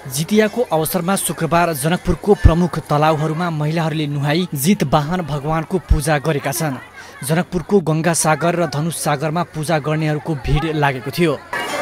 जितियाको अवसरमा शुक्रबार जनकपुरको प्रमुख तलाउहरूमा महिलाहरूले नुहाई जित वाहन भगवानको पूजा गरेका छन्। जनकपुरको गंगा सागर र धनुष सागरमा पूजा गर्नेहरूको भिड लागेको थियो।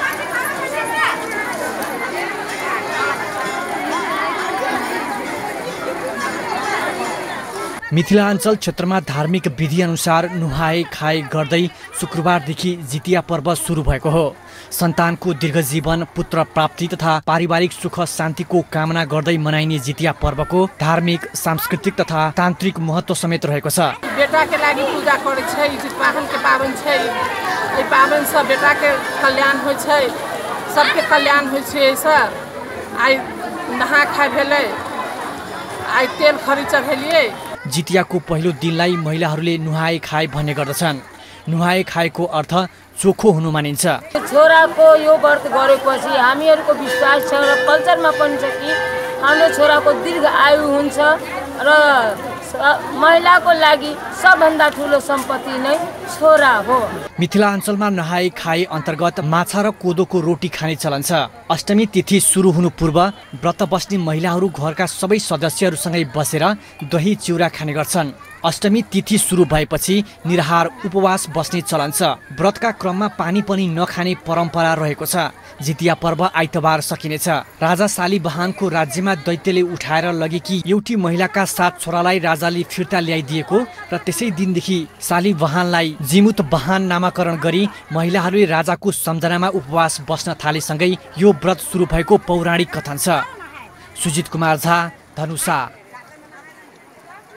मिथिलाञ्चल क्षेत्रमा धार्मिक विधि अनुसार नुहाई खाई गर्दै शुक्रबारदेखि जितिया पर्व सुरु भएको हो। सन्तानको दीर्घजीवन, पुत्र प्राप्ति तथा पारिवारिक सुख शान्तिको कामना गर्दै मनाइने जितिया पर्वको धार्मिक, सांस्कृतिक तथा तान्त्रिक महत्व समेत रहेको छ। बेटा के लागि पूजा करै छै, जितवाहन के पावन छै। एहि पावन से बेटा के कल्याण होइ छै, सबके कल्याण होइ छै। सर आइ नहा खाइ भेलै, आइ तेल खरी चढ़ेलिए। जितियाको पहिलो दिनलाई महिलाहरूले नुहाई खाई भन्ने गर्दछन्। नुहाई खाईको अर्थ चोखो हुनु मानिन्छ। छोराको यो व्रत गरेपछि हामीहरूको विश्वास छ र कल्चरमा पनि छ कि हाम्रो छोराको दीर्घ आयु हुन्छ र महिलाको लागि सबभन्दा ठुलो सम्पत्ति नै छोरा हो। मिथिलाञ्चलमा नुहाई खाई अन्तर्गत माछा र कोदोको रोटी खाने चलन छ। अष्टमी तिथि सुरु हुनु पूर्व व्रत बस्ने महिलाहरू घरका सबै सदस्यहरूसँगै बसेर दही चिउरा खाने गर्छन्। अष्टमी तिथि सुरु भएपछि निराहार उपवास बस्ने चलन छ। व्रतका क्रममा पानी पनि नखाने परम्परा रहेको छ। जितिया पर्व आइतबार सकिनेछ। राजा शालिवाहनको राज्यमा दैत्यले उठाएर लगेकी एउटी महिलाका 7 छोरालाई राजाले फिर्ता ल्याइदिएको र त्यसै दिनदेखि शालिवाहनलाई जिमुत वाहन नामाकरण गरी महिलाहरूले राजाको सम्झनामा उपवास बस्न थालेसँगै यो व्रत सुरु भएको पौराणिक कथन छ। सुजित कुमार झा, धनुषा।